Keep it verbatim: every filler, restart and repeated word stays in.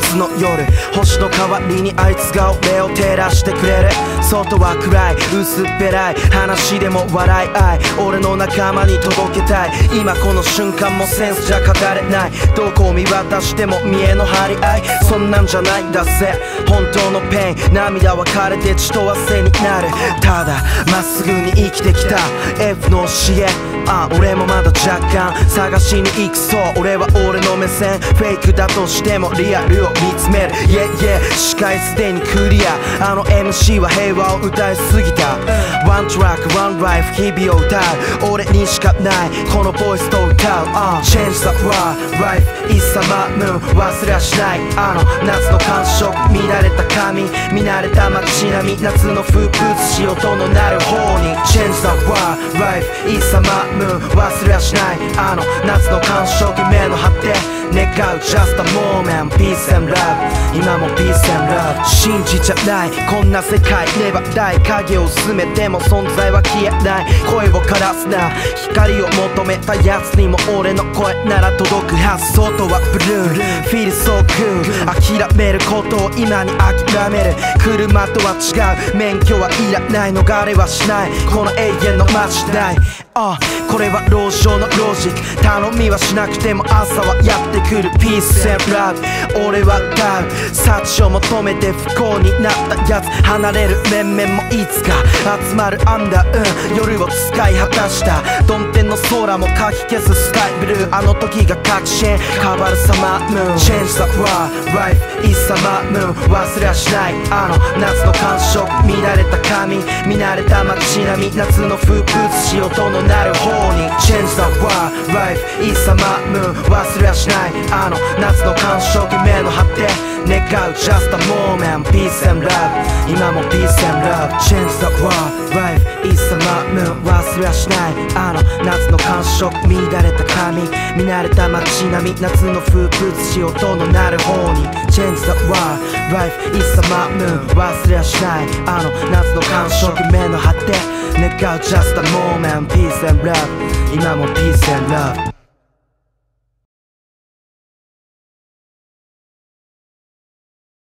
夏の夜、星の代わりにあいつが俺を照らしてくれる。外は暗い薄っぺらい話でも笑い合い、俺の仲間に届けたい。今この瞬間もセンスじゃ語れない。どこを見渡しても見栄の張り合い、そんなんじゃないんだぜ本当のペイン。涙は枯れて血と汗になる。ただまっすぐに生きてきた F の教え、あ俺もまだ若干探しに行く。そう俺は俺の目線、フェイクだとしてもリアルを見つめる。 Yeah yeah 視界すでにクリア。あの エムシー は平和を歌いすぎた。ワントラックワンライフ日々を歌う。俺にしかないこのボイスと歌う、uh. Change the world life is summer moon 忘れはしないあの夏の感触。乱れた髪見慣れた街並み、夏の風物詩音の鳴る方に Change the world life is summer moon 忘れはしないあの夏の感触。目の張って願う just a moment peace and love 今も peace and love 信じちゃないこんな世界ねば大影を薄めても存在は消えない。声を枯らすな光を求めたやつにも俺の声なら届くはず。外はブルー feel so good 諦めることを今に諦める。車とは違う免許はいらない逃れはしないこの永遠の街代。ああこれは老少のロジック頼みはしなくても朝はやってくる Peace and love 俺は歌う。幸を求めて不幸になったやつ離れる面々もいつか集まるアンダー、うん、夜を使い果たしたドン天の空もかき消すスカイブルー。あの時が確信変わるサマームーン Change the world life is summer moon 忘れはしないあの夏の感触。乱れた髪見慣れた街並み、夏の風物詩音の鳴る方に Change the world life is summer moon 忘れはしないあの夏の感触。目の張って願う just a moment peace and love 今も peace and love Change the world life is summer moon 忘れはしないあの夏の感触。乱れた髪見慣れた街並み、夏の風物詩音の鳴る方に Change the world life is summer moon 忘れはしないあの夏の感触。目の張って願う just a moment peace and love 今も peace and love